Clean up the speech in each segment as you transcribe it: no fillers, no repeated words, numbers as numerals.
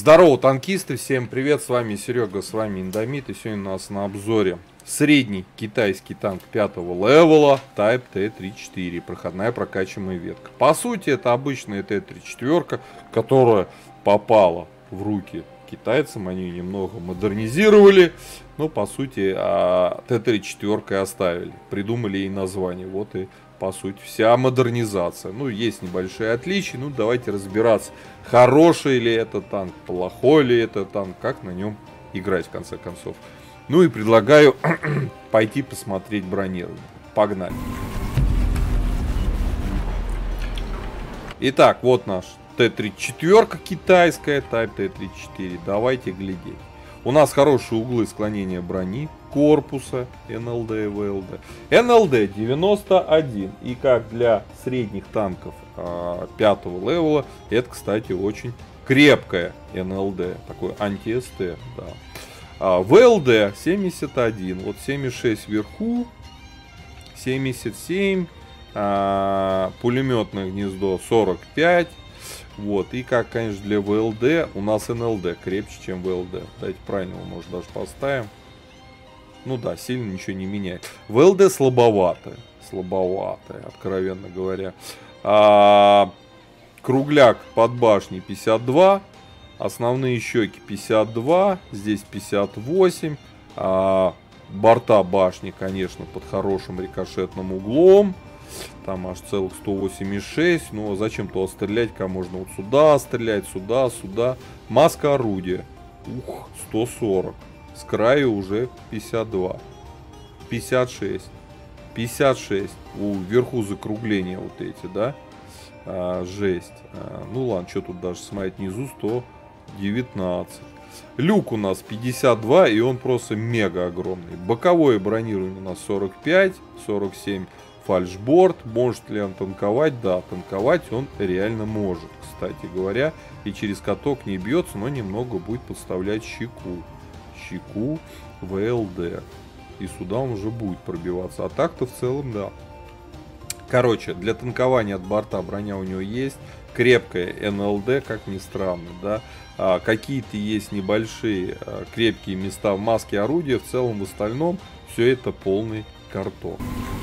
Здорово, танкисты, всем привет, с вами Серега, с вами Индомит, и сегодня у нас на обзоре средний китайский танк 5-го левела Type T-34, проходная прокачиваемая ветка. По сути, это обычная Т-34, которая попала в руки китайцам, они ее немного модернизировали, но по сути Т-34 оставили, придумали ей название, вот и по сути вся модернизация. Ну, есть небольшие отличия, ну давайте разбираться, хороший ли это танк, плохой ли это танк, как на нем играть в конце концов. Ну и предлагаю пойти посмотреть бронирование. Погнали. Итак, вот наш Т-34 китайская, Type T-34. Давайте глядеть. У нас хорошие углы склонения брони, корпуса, НЛД и ВЛД. НЛД 91. И как для средних танков 5-го левела, это, кстати, очень крепкая НЛД. Такой анти-СТ. Да. ВЛД 71. Вот 76 вверху, 77. Пулеметное гнездо 45. Вот, и как, конечно, для ВЛД, у нас НЛД крепче, чем ВЛД. Давайте правильно его, может, даже поставим. Ну да, сильно ничего не меняет. ВЛД слабоватая, откровенно говоря. Кругляк под башней 52, основные щеки 52, здесь 58. Борта башни, конечно, под хорошим рикошетным углом. Там аж целых 186. Но зачем туда стрелять, когда можно вот сюда стрелять, сюда. Маска орудия. 140. С краю уже 52. 56. 56. Вверху закругления вот эти, да? Жесть. Ну ладно, что тут даже смотреть внизу, 119. Люк у нас 52, и он просто мега огромный. Боковое бронирование у нас 45, 47. Фальшборд. Может ли он танковать? Да, танковать он реально может, кстати говоря. И через каток не бьется, но немного будет подставлять щеку ВЛД. И сюда он уже будет пробиваться. А так-то в целом, да. Короче, для танкования от борта броня у него есть. Крепкая НЛД, как ни странно, да. Какие-то есть небольшие крепкие места в маске орудия. В целом, в остальном, все это полный картон.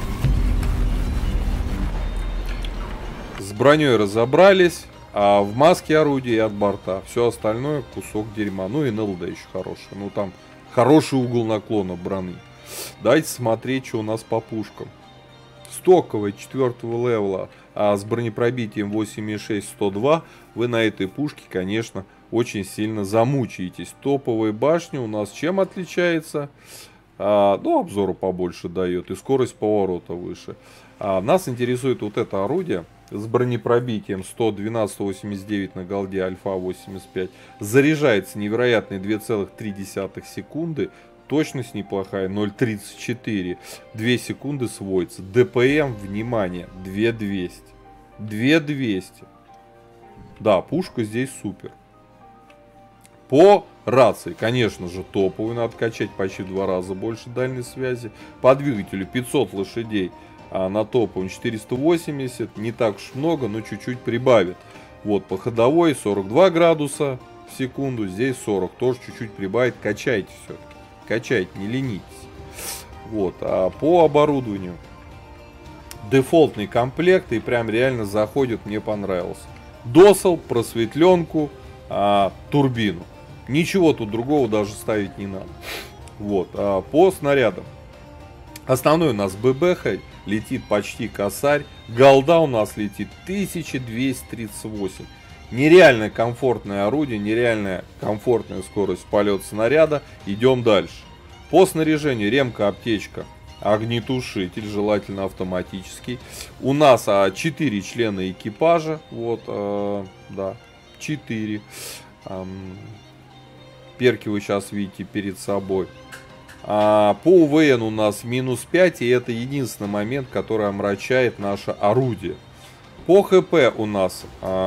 С броней разобрались, а в маске орудия и от борта все остальное кусок дерьма. Ну и НЛД еще хороший. Ну там хороший угол наклона брони. Давайте смотреть, что у нас по пушкам. Стоковая 4-го левела с бронепробитием 8,6 102. Вы на этой пушке, конечно, очень сильно замучаетесь. Топовая башня у нас чем отличается? Ну, обзору побольше дает и скорость поворота выше. Нас интересует вот это орудие с бронепробитием 112-189 на голде Альфа 85. Заряжается невероятные 2,3 секунды. Точность неплохая 0,34. 2 секунды сводится. ДПМ, внимание, 2200. 2200. Да, пушка здесь супер. По рации, конечно же, топовую. Надо качать почти в 2 раза больше дальней связи. По двигателю 500 лошадей. На топовом 480, не так уж много, но чуть-чуть прибавит. Вот, по ходовой 42 градуса в секунду, здесь 40, тоже чуть-чуть прибавит. Качайте все-таки, качайте, не ленитесь. Вот, а по оборудованию дефолтный комплект, и прям реально заходит, мне понравился. Досал, просветленку, турбину. Ничего тут другого даже ставить не надо. Вот, по снарядам. Основной у нас ББХ летит почти косарь. Голда у нас летит 1238. Нереально комфортное орудие, нереальная комфортная скорость полета снаряда. Идем дальше. По снаряжению ремка, аптечка, огнетушитель, желательно автоматический. У нас 4 члена экипажа. Вот, да, 4. Перки вы сейчас видите перед собой. По УВН у нас -5, и это единственный момент, который омрачает наше орудие. По ХП у нас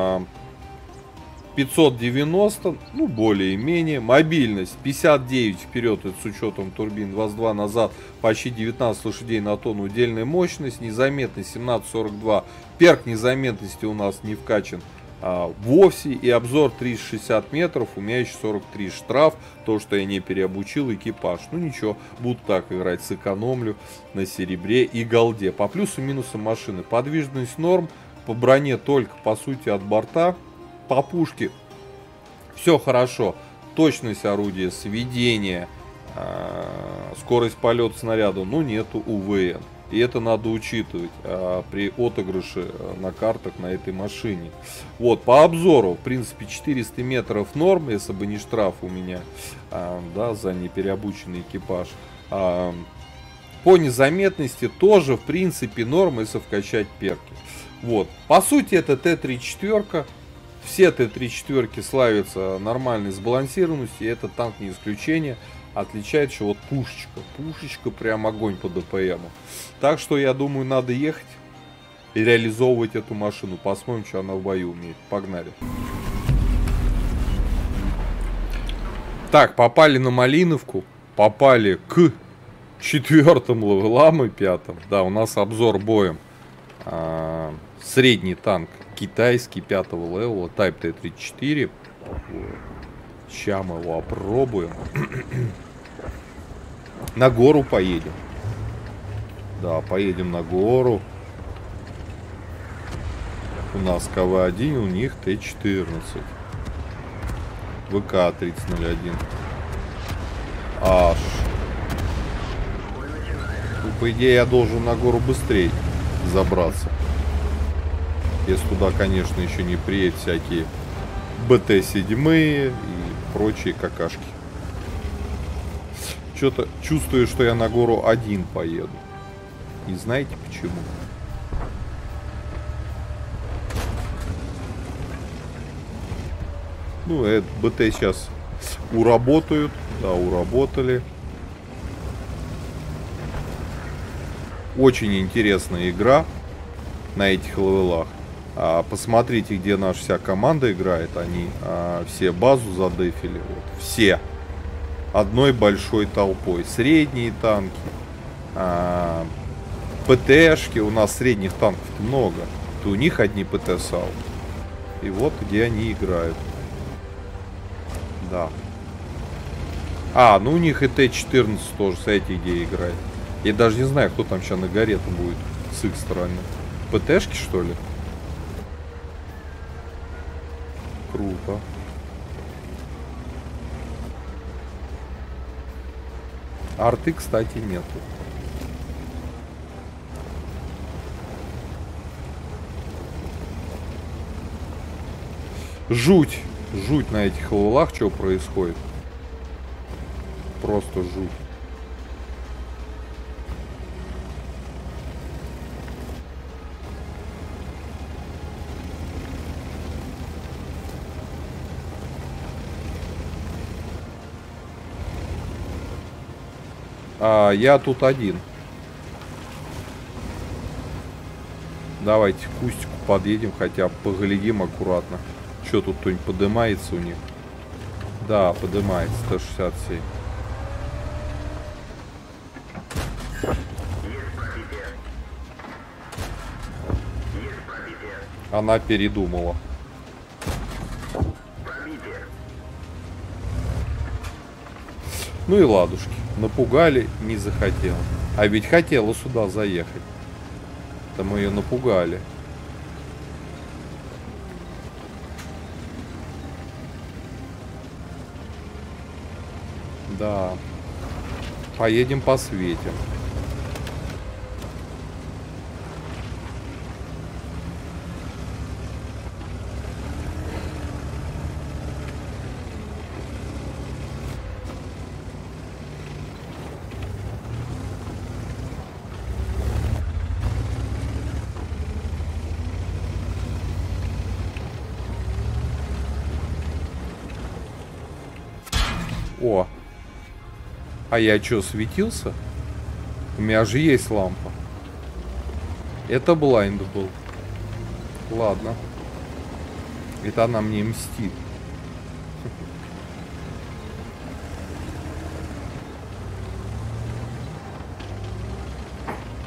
590, ну более-менее. Мобильность 59 вперед, это с учетом турбин, 22 назад, почти 19 лошадей на тонну, удельная мощность. Незаметность 17,42. Перк незаметности у нас не вкачан. вовсе. И обзор 360 метров, у меня еще 43 штраф, то, что я не переобучил экипаж. Ну ничего, буду так играть, сэкономлю на серебре и голде. По плюсам и минусам машины. Подвижность норм, по броне только, по сути, от борта. По пушке все хорошо. Точность орудия, сведение, скорость полета снаряда, ну нету УВН. И это надо учитывать при отыгрыше на картах на этой машине. Вот, по обзору, в принципе, 400 метров норм, если бы не штраф у меня, да, за непереобученный экипаж. По незаметности тоже, в принципе, норм, если вкачать перки. Вот, по сути, это Т-34. Все Т-34 славятся нормальной сбалансированностью, и этот танк не исключение. Отличает еще вот пушечка. Пушечка прям огонь по ДПМу. Так что я думаю, надо ехать и реализовывать эту машину. Посмотрим, что она в бою умеет. Погнали. Так, попали на Малиновку. Попали к 4-м левелам и 5-м. Да, у нас обзор боем. Средний танк китайский 5-го левела, Type T-34. Сейчас мы его опробуем. На гору поедем. Да, поедем на гору. У нас КВ-1, у них Т-14. ВК-3001. Аж. Ну, по идее, я должен на гору быстрее забраться. Если туда, конечно, еще не приедут всякие БТ-7 и прочие какашки. Что-то чувствую, что я на гору один поеду. И знаете почему? Ну, это БТ сейчас уработают. Да, уработали. Очень интересная игра на этих левелах. Посмотрите, где наша вся команда играет. Они все базу задефили. Вот, все. Одной большой толпой. Средние танки. ПТшки. У нас средних танков много. То у них одни ПТ САУ. И вот где они играют. Да. Ну у них и Т-14 тоже с этой идеей играет. Я даже не знаю, кто там сейчас на горе-то будет с их стороны. ПТшки, что ли? Круто. Арты, кстати, нету. Жуть. Жуть на этих левелах, что происходит. Просто жуть. Я тут один. Давайте к кустику подъедем, хотя бы поглядим аккуратно. Что тут кто-нибудь поднимается у них? Да, поднимается Т-67. Она передумала. Ну и ладушки. Напугали, не захотела. А ведь хотела сюда заехать. Это мы ее напугали. Да. Поедем посветим. О, а я что, светился? У меня же есть лампа. Это блайнд был. Ладно. Это она мне мстит.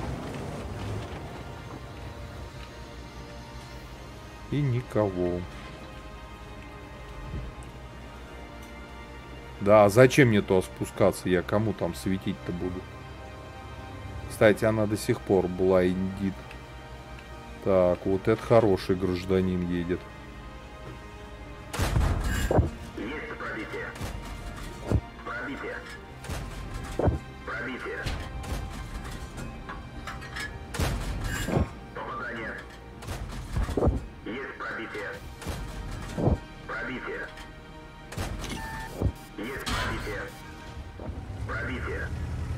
И никого. Да, зачем мне то спускаться? Я кому там светить-то буду? Кстати, она до сих пор была индит. Так, вот это хороший гражданин едет. Есть пробитие. Пробитие. Пробитие. Попадание. Есть пробитие. Пробитие. Есть пробитие. Пробитие.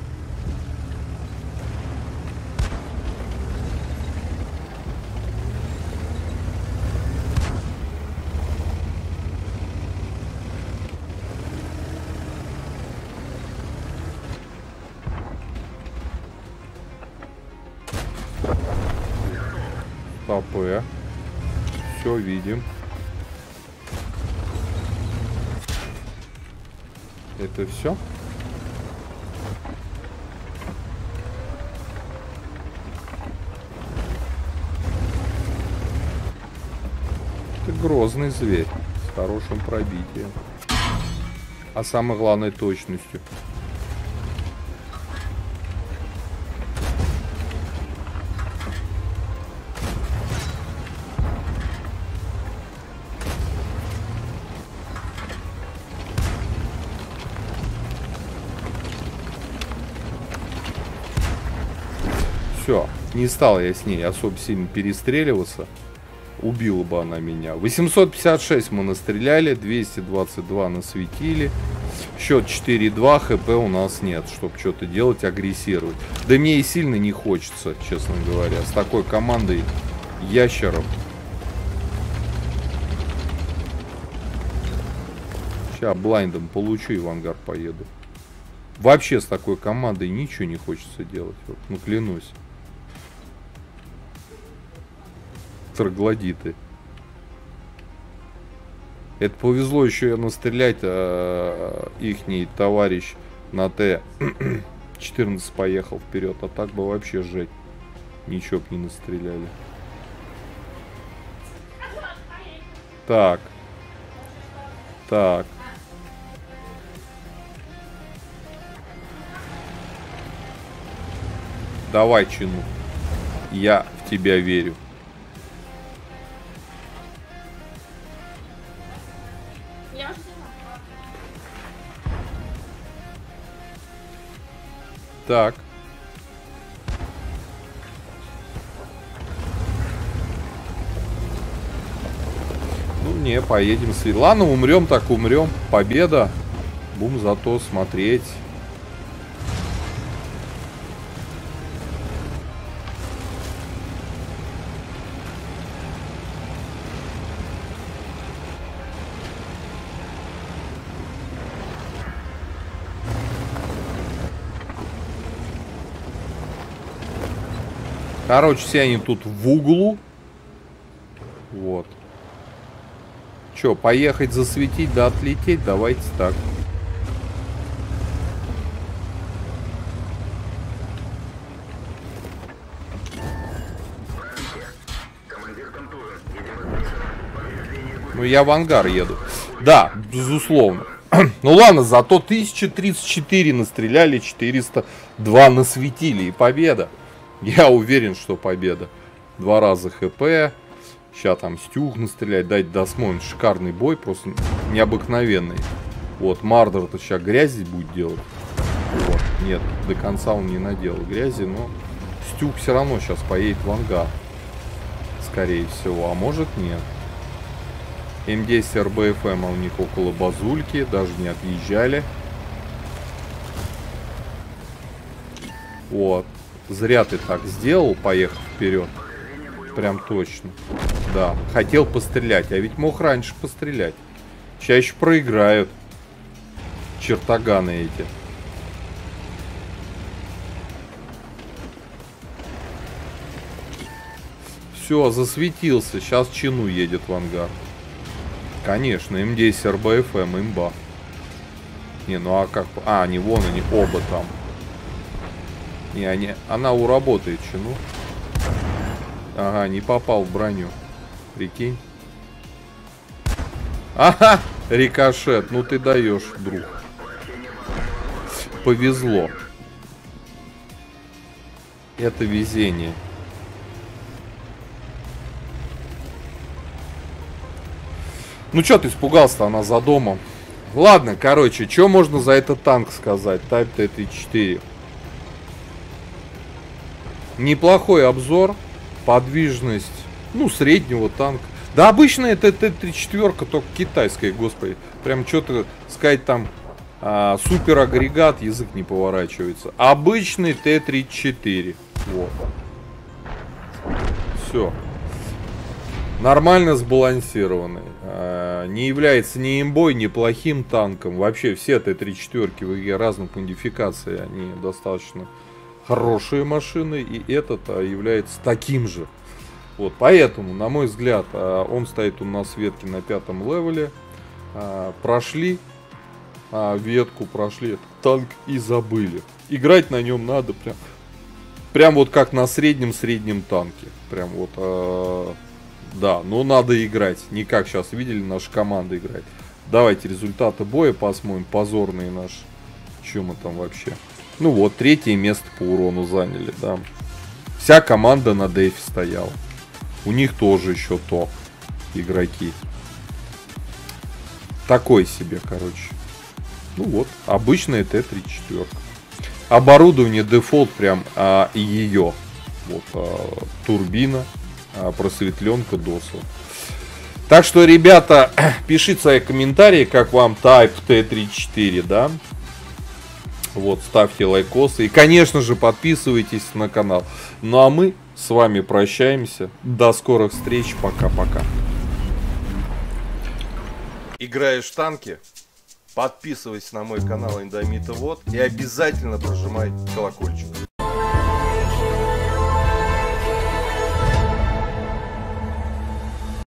ПП. Все видим. Это все? Это грозный зверь с хорошим пробитием. А самое главное, точностью. Все, не стал я с ней особо сильно перестреливаться. Убила бы она меня. 856 мы настреляли, 222 насветили. Счет 4-2, хп у нас нет, чтобы что-то делать, агрессировать. Да мне и сильно не хочется, честно говоря, с такой командой ящеров. Сейчас блайндом получу и в ангар поеду. Вообще с такой командой ничего не хочется делать, вот, ну клянусь. Троглодиты. Это повезло еще настрелять, ихний товарищ на Т-14 поехал вперед, а так бы вообще жить. Ничего б не настреляли. Так. Так. Давай, чину. Я в тебя верю. Так. Ну, не, поедем с... Ладно, умрем так умрем. Победа. Будем зато смотреть. Короче, все они тут в углу. Вот. Че, поехать засветить да отлететь? Давайте так. Ну, я в ангар еду. Да, безусловно. Ну ладно, зато 1034 настреляли, 402 насветили. И победа. Я уверен, что победа. 2 раза хп. Сейчас там Стюг настрелять. Дать досмотрим. Шикарный бой. Просто необыкновенный. Вот, Мардер-то сейчас грязи будет делать. Вот. Нет, до конца он не наделал грязи. Но Стюг все равно сейчас поедет в ангар. Скорее всего. А может нет. М10 РБФМ у них около базульки. Даже не отъезжали. Вот. Зря ты так сделал, поехав вперед. Прям точно. Да, хотел пострелять, а ведь мог раньше пострелять. Чаще проиграют. Чертоганы эти. Все, засветился. Сейчас чину едет в ангар. Конечно, М10 РБФМ, имба. Не, ну а как... А, не вон они, оба там. Не, они... Она уработает чину. Ага, не попал в броню. Прикинь. Ага, рикошет. Ну ты даешь, друг. повезло. Это везение. Ну чё ты испугался-то, она за домом. Ладно, короче, что можно за этот танк сказать? Type T-34. Неплохой обзор. Подвижность, ну, среднего танка. Да обычная это Т-34, только китайская, господи. Прям что-то сказать там супер агрегат, язык не поворачивается. Обычный Т-34. Вот. Все. Нормально сбалансированный. Не является ни имбой, ни плохим танком. Вообще все Т-34 в игре разных модификаций, они достаточно хорошие машины. И этот является таким же. Вот, поэтому, на мой взгляд, он стоит у нас в ветке на 5-м левеле. Прошли ветку, прошли этот танк и забыли. Играть на нем надо прям вот как на среднем танке. Прям вот, да, но надо играть. Не как сейчас видели, наша команда играет. Давайте результаты боя посмотрим. Позорные наши. Че мы там вообще? Ну вот, 3-е место по урону заняли, да. Вся команда на дефе стояла. У них тоже еще топ игроки. Такой себе, короче. Ну вот, обычная Т-34. Оборудование дефолт прям ее. Вот турбина, просветленка DOS. Так что, ребята, пишите свои комментарии, как вам Type T-34, да. Вот, ставьте лайкосы. И, конечно же, подписывайтесь на канал. Ну а мы с вами прощаемся. До скорых встреч. Пока-пока. Играешь в танки? Подписывайся на мой канал Индомита Вот и обязательно прожимай колокольчик.